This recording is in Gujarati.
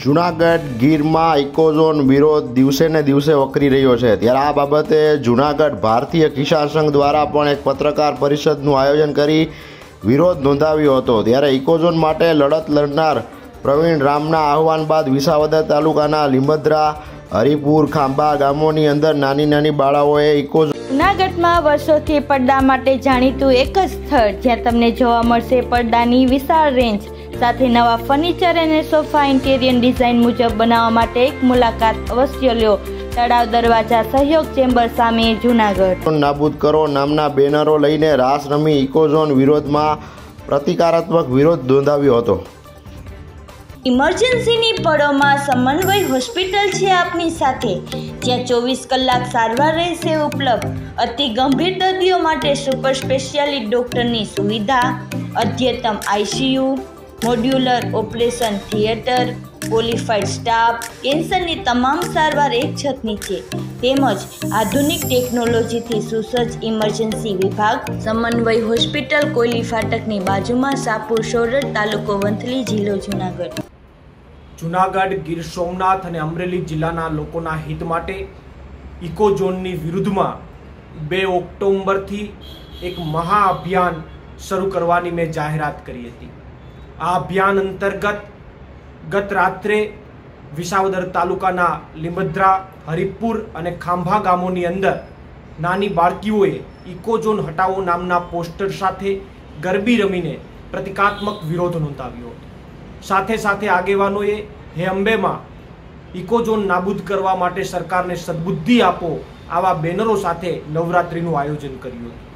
જૂનાગઢ ગીરમાં ઇકોઝોન વિરોધ દિવસે ને દિવસે વકરી રહ્યો છે। ત્યારે આ બાબતે જૂનાગઢ ભારતીય કિસાન સંઘ દ્વારા પણ એક પત્રકાર પરિષદનું આયોજન કરી વિરોધ નોંધાવ્યો હતો। ત્યારે ઇકોઝોન માટે લડત લડનાર પ્રવીણ રામના આહવાન બાદ વિસાવદર તાલુકાના લીમદ્રા, હરિપુર, ખાંભા ગામોની અંદર નાની નાની બાળાઓએ ઇકોઝોન જૂનાગઢમાં વર્ષોથી પડદા માટે જાણીતું એક જ સ્થળ જ્યાં તમને જોવા મળશે પડદાની વિશાળ રેન્જ સાથે નવા ફર્નિચર અને સોફા ઇન્ટિરિયર ડિઝાઇન મુજબ બનાવવા માટે એક મુલાકાત અવશ્ય લ્યો। તળાવ દરવાજા સહયોગ ચેમ્બર સામે જૂનાગઢ નાબૂદ કરો નામના બેનરો લઈને રાસ રમી ઇકોઝોન વિરોધમાં પ્રતિકારાત્મક વિરોધ નોંધાવ્યો હતો। ઇમરજન્સીની પળોમાં સમન્વય હોસ્પિટલ છે આપની સાથે, જ્યાં 24 કલાક સારવાર રહેશે ઉપલબ્ધ। અતિ ગંભીર દર્દીઓ માટે સુપર સ્પેશિયાલિટી ડોક્ટરની સુવિધા, અદ્યતન ICU, modular operation theatre, qualified staff, કેન્સરની તમામ સારવાર એક છત નીચે તેમજ આધુનિક ટેકનોલોજીથી સુસજ્જ ઇમરજન્સી વિભાગ। સમન્વય હોસ્પિટલ, કોયલી ફાટકની બાજુમાં, સાપુર સોરઠ, તાલુકો વંથલી, જિલ્લો જૂનાગઢ। જૂનાગઢ, ગીર સોમનાથ અને અમરેલી જિલ્લાના લોકોના હિત માટે ઇકોઝોનની વિરુદ્ધમાં 2 ઓક્ટોબરથી એક મહાઅભિયાન શરૂ કરવાની મેં જાહેરાત કરી હતી। આ અભિયાન અંતર્ગત ગત રાત્રે વિસાવદર તાલુકાના લીમદ્રા, હરિપુર અને ખાંભા ગામોની અંદર નાની બાળકીઓએ ઇકોઝોન હટાવો નામના પોસ્ટર સાથે ગરબી રમીને પ્રતિકાત્મક વિરોધ નોંધાવ્યો હતો। સાથે સાથે આગેવાનોએ હે અંબેમાં ઇકોઝોન નાબૂદ કરવા માટે સરકારને સદબુદ્ધિ આપો આવા બેનરો સાથે નવરાત્રિનું આયોજન કર્યું હતું।